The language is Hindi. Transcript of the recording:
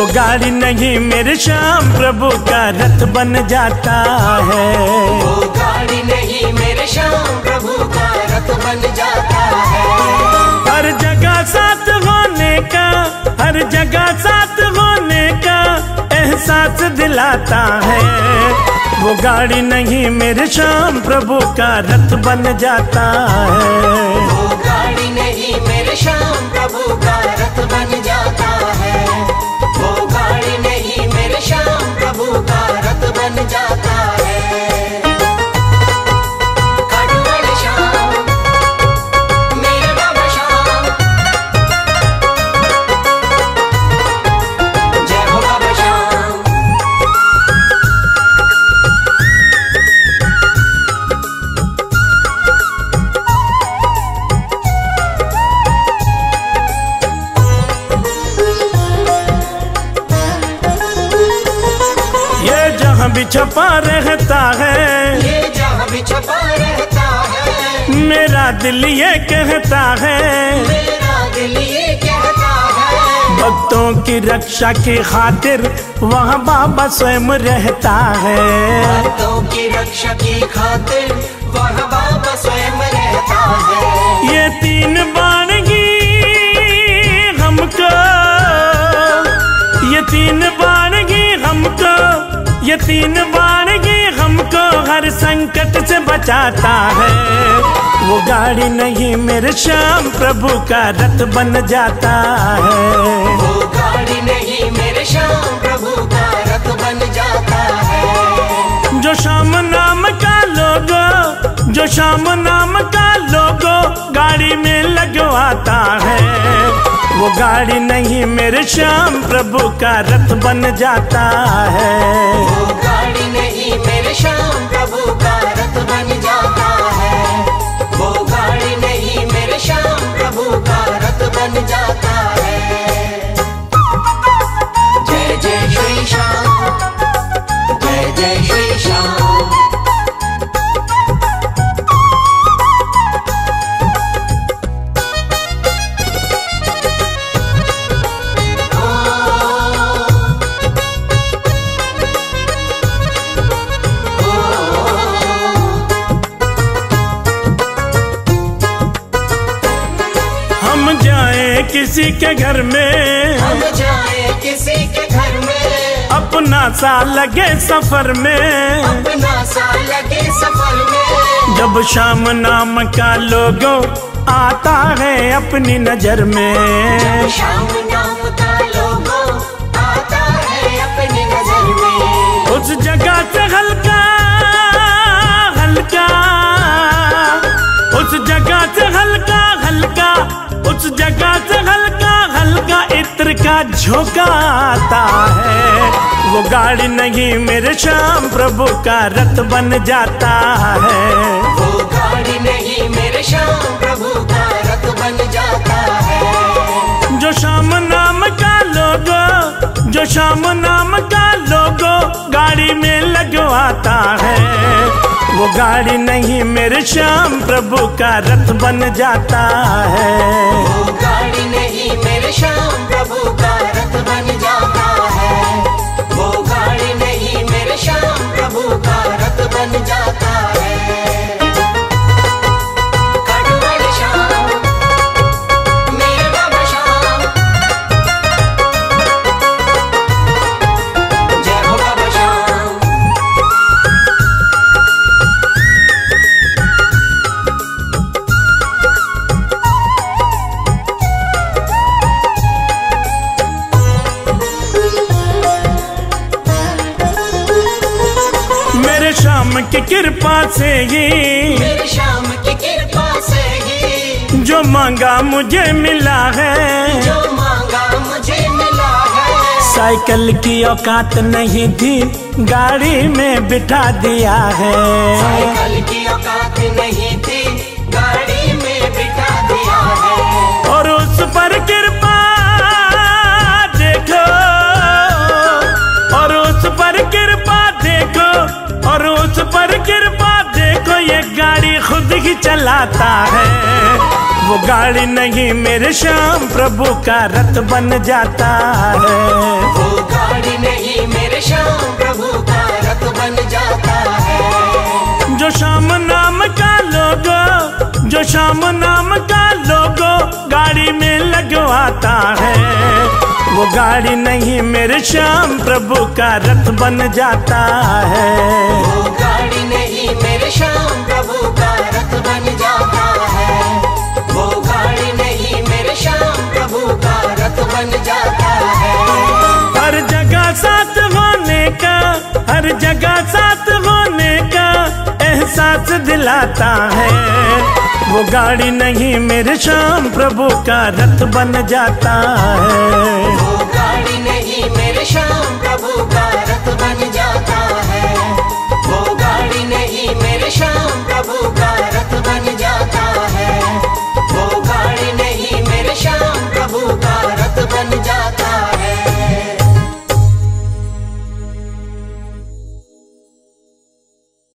वो गाड़ी नहीं मेरे श्याम प्रभु का रथ बन जाता है। वो गाड़ी नहीं मेरे श्याम प्रभु का रथ बन जाता है। हर जगह साथ होने का, हर जगह साथ होने का एहसास दिलाता है। वो गाड़ी नहीं मेरे श्याम प्रभु का रथ बन जाता है। वो गाड़ी नहीं मेरे श्याम प्रभु का रथ बन जाता है। वो गाड़ी नहीं मेरे श्याम प्रभु का रथ बन जाता है। काटूवाले श्याम मेरे बाबा श्याम, जय हो बाबा श्याम। भी छपा रहता है, ये जहाँ भी छपा रहता है। मेरा दिल ये कहता है, मेरा दिल ये कहता है। भक्तों की रक्षा की खातिर वहाँ बाबा स्वयं रहता है। भक्तों की रक्षा की खातिर वहाँ बाबा स्वयं रहता है। ये तीन बाणगी हमको, ये तीन बाणगी हमको, ये तीन बाणगी हमको हर संकट से बचाता है। वो गाड़ी नहीं मेरे श्याम प्रभु का रथ बन जाता है। वो गाड़ी नहीं मेरे श्याम प्रभु का रथ बन जाता है। जो श्याम नाम का लोगो, जो श्याम नाम का लोगो गाड़ी में लगवाता है। वो गाड़ी नहीं मेरे श्याम प्रभु का रथ बन जाता है। वो गाड़ी नहीं मेरे श्याम प्रभु का रथ बन जाता है। वो गाड़ी नहीं मेरे श्याम प्रभु का रथ बन जाता है। जय जय श्री श्याम, जय जय श्री श्याम। किसी के घर में, हम जाए किसी के घर में, अपना सा लगे सफर में, अपना सा लगे सफर में। जब श्याम नाम का लोगो आता है अपनी नजर में, जब श्याम नाम का लोगो आता है अपनी नजर में। उस जगह से हल्का हल्का, उस जगह से हल्का हल्का, उस जगह से हल्का हल्का इत्र का झोंका आता है। वो गाड़ी नहीं मेरे श्याम प्रभु का रथ बन जाता है। वो गाड़ी नहीं मेरे श्याम प्रभु का रथ बन जाता है। जो श्याम नाम का लोगो, जो श्याम नाम का लोगो गाड़ी में लगवाता है। वो गाड़ी नहीं मेरे श्याम प्रभु का रथ बन जाता है। वो गाड़ी नहीं मेरे श्याम प्रभु का रथ बन जाता है। वो गाड़ी नहीं मेरे श्याम प्रभु का रथ बन जाता है। काटूवाले श्याम मेरे बाबा श्याम, जय हो बाबा श्याम। श्याम की कृपा से ही, मेरे श्याम की कृपा से ही, जो मांगा मुझे मिला है, जो मांगा मुझे मिला है। साइकिल की औकात नहीं थी गाड़ी में बिठा दिया है। साइकिल की औकात नहीं थी गाड़ी में बिठा दिया है। और उस पर कृपा देखो, और उस पर कृपा देखो, और उस पर कृपा देखो, ये गाड़ी खुद ही चलाता है। वो गाड़ी नहीं मेरे श्याम प्रभु का रथ बन जाता है। वो गाड़ी नहीं मेरे श्याम प्रभु का रथ बन जाता है। जो श्याम नाम का लोगो, जो श्याम नाम का लोगो गाड़ी में लगवाता है, वो गाड़ी नहीं मेरे श्याम प्रभु का रथ बन जाता है। वो गाड़ी नहीं मेरे श्याम प्रभु का रथ बन जाता है। वो गाड़ी नहीं मेरे श्याम प्रभु का रथ बन जाता है। हर जगह साथ होने का, हर जगह साथ होने का एहसास दिलाता है। वो गाड़ी नहीं मेरे श्याम प्रभु का रथ बन जाता है। वो गाड़ी नहीं मेरे श्याम प्रभु का रथ बन जाता है। वो गाड़ी नहीं मेरे श्याम प्रभु का